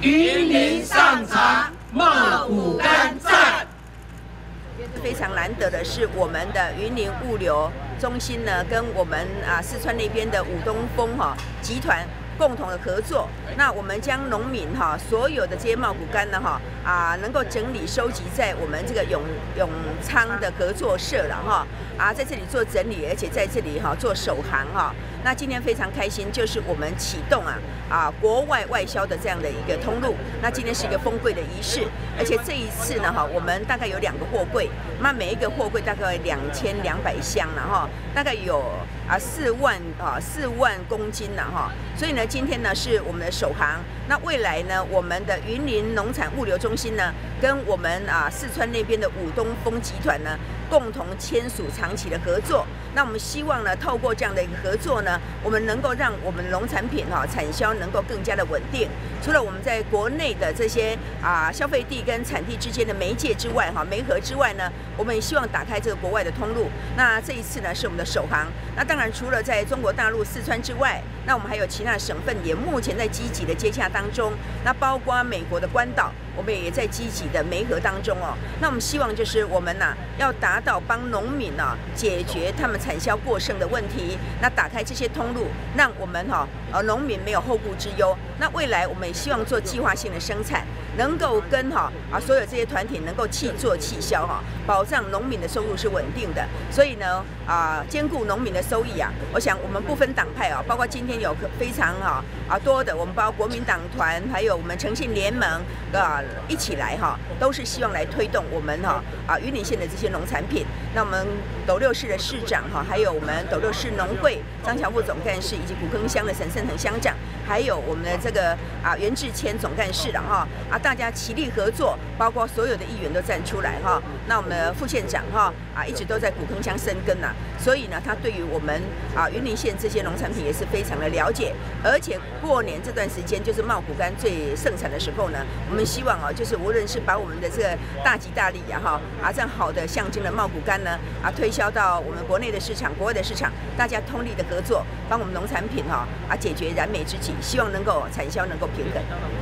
云林上场，茂谷柑赞。 非常难得的是，我们的云林物流中心呢，跟我们四川那边的武东风集团共同的合作。那我们将农民所有的这些茂谷柑呢能够整理收集在我们这个永昌的合作社了在这里做整理，而且在这里做首航那今天非常开心，就是我们启动国外外销的这样的一个通路。那今天是一个封柜的仪式，而且这一次呢我们大概有2个货柜，那每一个货柜大概2200箱了大概有4万公斤了所以呢，今天呢是我们的首航。那未来呢，我们的云林农产物流中心呢，跟我们四川那边的武东风集团呢，共同签署长期的合作。那我们希望呢，透过这样的一个合作呢，我们能够让我们的农产品产销能够更加的稳定。除了我们在国内的这些消费地跟产地之间的媒介之外媒合之外呢，我们也希望打开这个国外的通路。那这一次呢，是我们的首航。那当然除了在中国大陆四川之外，那我们还有其他的省份也目前在积极的接洽当中。那包括美国的关岛，我们也在积极的媒合当中那我们希望就是我们要达到帮农民解决他们产销过剩的问题，那打开这些通路，让我们农民没有后顾之忧。那未来我们也希望做计划性的生产，能够跟所有这些团体能够契作契销保障农民的收入是稳定的。所以呢兼顾农民的收益我想我们不分党派包括今天有非常多的我们包括国民党团，还有我们诚信联盟一起来都是希望来推动我们云林县的这些农产品。那我们斗六市的市长还有我们斗六市农会张乔副总干事，以及古坑乡的沈胜腾乡长，还有我们的这个袁志谦总干事大家齐力合作，包括所有的议员都站出来那我们的副县长一直都在古坑乡深耕所以呢，他对于我们云林县这些农产品也是非常的了解。而且过年这段时间就是茂谷柑最盛产的时候呢，我们希望就是无论是把我们的这个大吉大利这样好的象征的茂谷柑呢推销到我们国内的市场、国外的市场，大家通力的合作，帮我们农产品解决燃眉之急，希望能够产销能够平衡。